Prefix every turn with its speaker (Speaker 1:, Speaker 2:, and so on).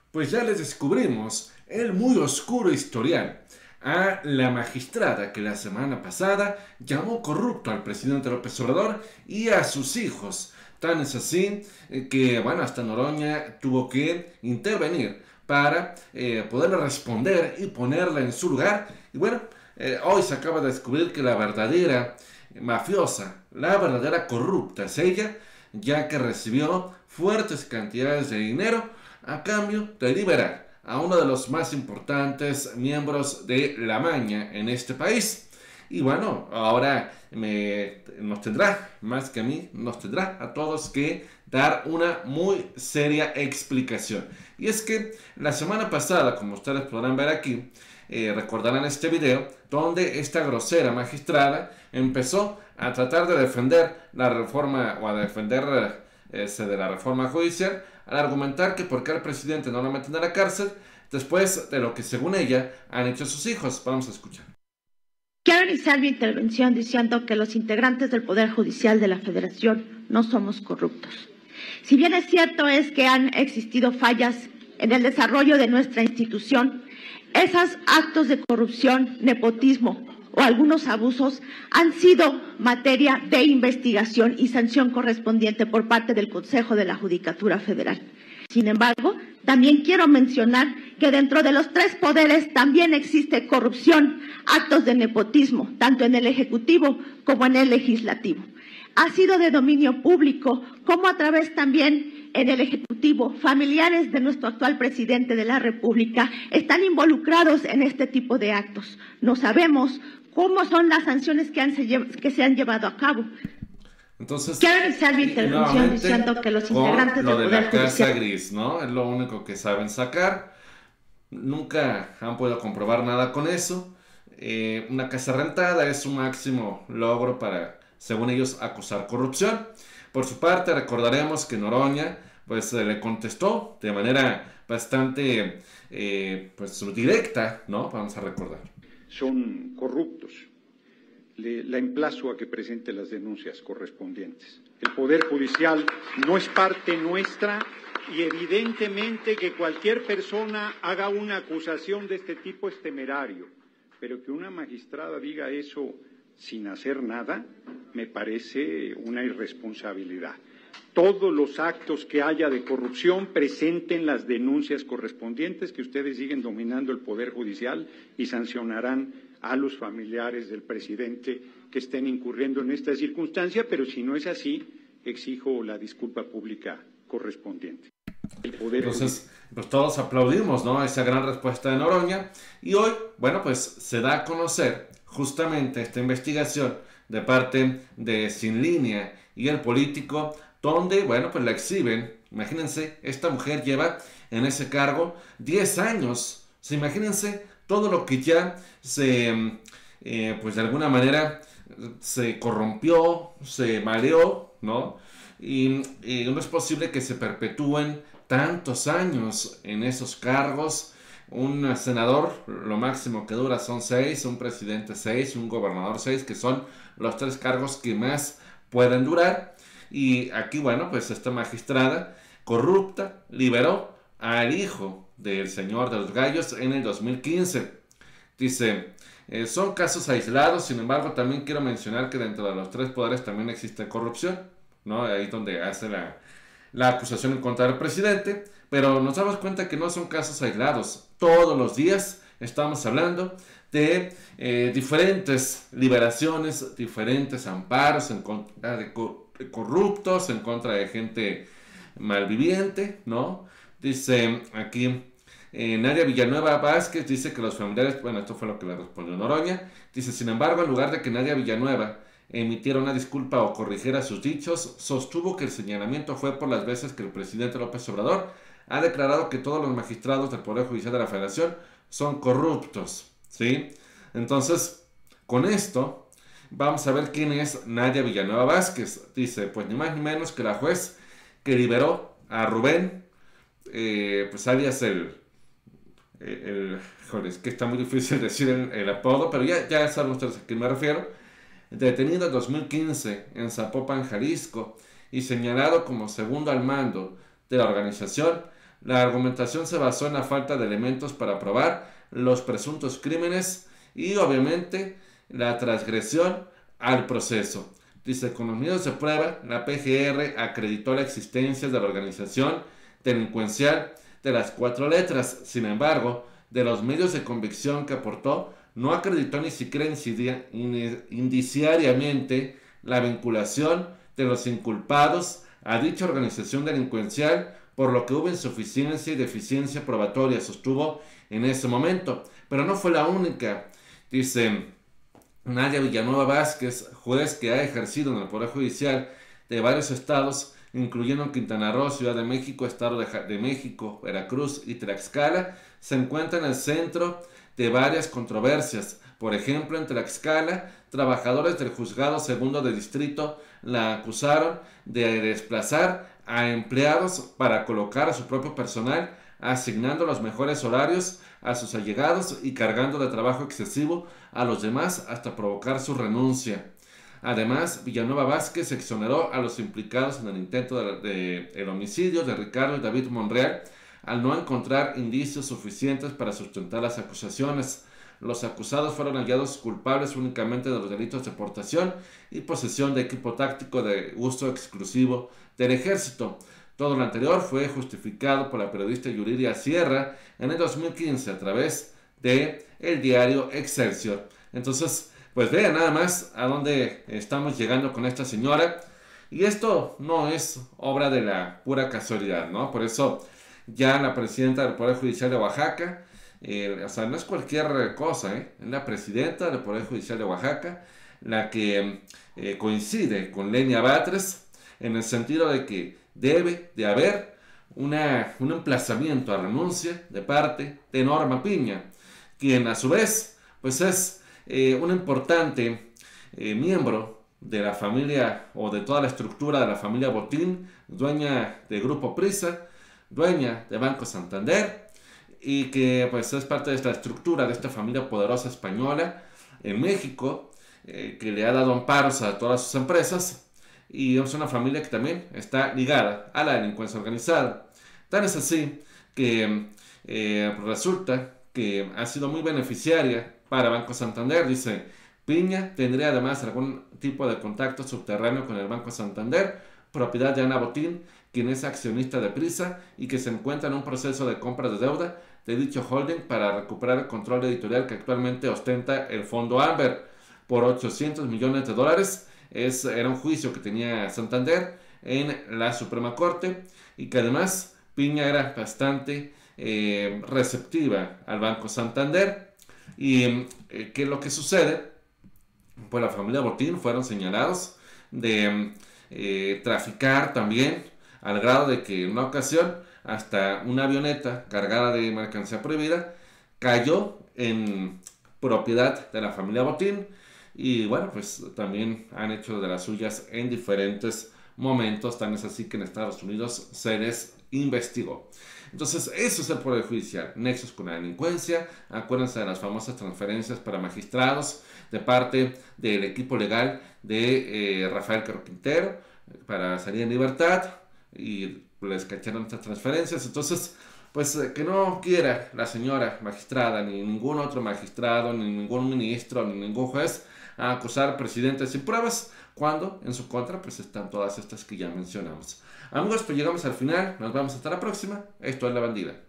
Speaker 1: Pues ya les descubrimos el muy oscuro historial a la magistrada que la semana pasada llamó corrupto al presidente López Obrador y a sus hijos. Tan es así que, bueno, hasta Noroña tuvo que intervenir para poderle responder y ponerla en su lugar. Y bueno, hoy se acaba de descubrir que la verdadera mafiosa, la verdadera corrupta es ella, ya que recibió fuertes cantidades de dinero a cambio de liberar a uno de los más importantes miembros de la maña en este país. Y bueno, ahora nos tendrá, más que a mí, nos tendrá a todos que dar una muy seria explicación. Y es que la semana pasada, como ustedes podrán ver aquí, recordarán este video, donde esta grosera magistrada empezó a tratar de defender la reforma o a defender de la reforma judicial, al argumentar que por qué al presidente no lo meten a la cárcel después de lo que según ella han hecho sus hijos. Vamos a escuchar.
Speaker 2: Quiero iniciar mi intervención diciendo que los integrantes del Poder Judicial de la Federación no somos corruptos. Si bien es cierto es que han existido fallas en el desarrollo de nuestra institución, esos actos de corrupción, nepotismo o algunos abusos han sido materia de investigación y sanción correspondiente por parte del Consejo de la Judicatura Federal. Sin embargo, también quiero mencionar que dentro de los tres poderes también existe corrupción, actos de nepotismo, tanto en el Ejecutivo como en el Legislativo. Ha sido de dominio público, como a través también en el Ejecutivo, familiares de nuestro actual presidente de la República están involucrados en este tipo de actos. No sabemos cómo son las sanciones que se han llevado a cabo.
Speaker 1: Entonces,
Speaker 2: quiero iniciar mi intervención diciendo que los integrantes
Speaker 1: lo
Speaker 2: del
Speaker 1: de
Speaker 2: Poder
Speaker 1: la casa
Speaker 2: Judicial
Speaker 1: gris, ¿no? Es lo único que saben sacar. Nunca han podido comprobar nada con eso. Una casa rentada es un máximo logro para, según ellos, acusar corrupción. Por su parte, recordaremos que Noroña pues le contestó de manera bastante pues directa, ¿no? Vamos a recordar.
Speaker 3: Son corruptos. La emplazo a que presente las denuncias correspondientes. El Poder Judicial no es parte nuestra y evidentemente que cualquier persona haga una acusación de este tipo es temerario, pero que una magistrada diga eso sin hacer nada me parece una irresponsabilidad. Todos los actos que haya de corrupción presenten las denuncias correspondientes, que ustedes siguen dominando el Poder Judicial y sancionarán a los familiares del presidente que estén incurriendo en esta circunstancia, pero si no es así, exijo la disculpa pública correspondiente.
Speaker 1: Entonces, pues todos aplaudimos, ¿no?, esa gran respuesta de Noroña, y hoy, bueno, pues se da a conocer justamente esta investigación de parte de Sin Línea y El Político, donde, bueno, pues la exhiben. Imagínense, esta mujer lleva en ese cargo 10 años, imagínense todo lo que ya pues de alguna manera se corrompió, se maleó, ¿no? Y no es posible que se perpetúen tantos años en esos cargos. Un senador, lo máximo que dura son 6, un presidente 6, un gobernador 6, que son los 3 cargos que más pueden durar. Y aquí, bueno, pues esta magistrada corrupta liberó al hijo del señor de los gallos en el 2015. Dice, son casos aislados, sin embargo, también quiero mencionar que dentro de los 3 poderes también existe corrupción, ¿no? Ahí donde hace la acusación en contra del presidente, pero nos damos cuenta que no son casos aislados. Todos los días estamos hablando de diferentes liberaciones, diferentes amparos en contra de corruptos, en contra de gente malviviente, ¿no? Dice aquí Nadia Villanueva Vázquez, dice que los familiares, bueno, esto fue lo que le respondió Noroña, dice, sin embargo, en lugar de que Nadia Villanueva emitiera una disculpa o corrigiera sus dichos, sostuvo que el señalamiento fue por las veces que el presidente López Obrador ha declarado que todos los magistrados del Poder Judicial de la Federación son corruptos, ¿sí? Entonces, con esto, vamos a ver quién es Nadia Villanueva Vázquez. Dice, pues ni más ni menos que la juez que liberó a Rubén, pues alias joder, es que está muy difícil decir el apodo, pero ya saben ustedes a quién me refiero, detenido en 2015 en Zapopan, Jalisco, y señalado como segundo al mando de la organización, La argumentación se basó en la falta de elementos para probar los presuntos crímenes y obviamente la transgresión al proceso. Dice, con los medios de prueba, la PGR acreditó la existencia de la organización delincuencial de las 4 letras. Sin embargo, de los medios de convicción que aportó, no acreditó ni siquiera indiciariamente la vinculación de los inculpados a dicha organización delincuencial, por lo que hubo insuficiencia y deficiencia probatoria, sostuvo en ese momento. Pero no fue la única. Dice Nadia Villanueva Vázquez, juez que ha ejercido en el Poder Judicial de varios estados, incluyendo Quintana Roo, Ciudad de México, Estado de México, Veracruz y Tlaxcala, se encuentra en el centro de varias controversias. Por ejemplo, en Tlaxcala, trabajadores del Juzgado Segundo de Distrito la acusaron de desplazar a empleados para colocar a su propio personal, asignando los mejores horarios a sus allegados y cargando de trabajo excesivo a los demás hasta provocar su renuncia. Además, Villanueva Vázquez exoneró a los implicados en el intento el homicidio de Ricardo y David Monreal al no encontrar indicios suficientes para sustentar las acusaciones. Los acusados fueron hallados culpables únicamente de los delitos de portación y posesión de equipo táctico de uso exclusivo del ejército. Todo lo anterior fue justificado por la periodista Yuridia Sierra en el 2015 a través de el diario Excelsior. Entonces, pues vean nada más a dónde estamos llegando con esta señora. Y esto no es obra de la pura casualidad, ¿no? Por eso ya la presidenta del Poder Judicial de Oaxaca, o sea, no es cualquier cosa, es la presidenta del Poder Judicial de Oaxaca, la que coincide con Lenia Batres en el sentido de que debe de haber un emplazamiento a renuncia de parte de Norma Piña, quien a su vez pues es un importante miembro de la familia o de toda la estructura de la familia Botín, dueña de Grupo Prisa, dueña de Banco Santander, y que pues es parte de esta estructura, de esta familia poderosa española en México, que le ha dado amparos a todas sus empresas, y es una familia que también está ligada a la delincuencia organizada. Tan es así que resulta que ha sido muy beneficiaria para Banco Santander. Dice, Piña tendría además algún tipo de contacto subterráneo con el Banco Santander, propiedad de Ana Botín, quien es accionista de Prisa y que se encuentra en un proceso de compra de deuda de dicho holding para recuperar el control editorial que actualmente ostenta el fondo Amber por $800 millones. Era un juicio que tenía Santander en la Suprema Corte y que además Piña era bastante receptiva al Banco Santander. Y ¿qué es lo que sucede? Pues la familia Botín fueron señalados de traficar también, al grado de que en una ocasión hasta una avioneta cargada de mercancía prohibida cayó en propiedad de la familia Botín. Y bueno, pues también han hecho de las suyas en diferentes momentos, tan es así que en Estados Unidos se les investigó. Entonces, eso es el Poder Judicial, nexos con la delincuencia. Acuérdense de las famosas transferencias para magistrados de parte del equipo legal de Rafael Caro Quintero para salir en libertad, y les cacharon estas transferencias. Entonces, pues que no quiera la señora magistrada, ni ningún otro magistrado, ni ningún ministro, ni ningún juez a acusar presidentes sin pruebas, cuando en su contra pues están todas estas que ya mencionamos. Amigos, pues llegamos al final, nos vemos hasta la próxima. Esto es La Bandida.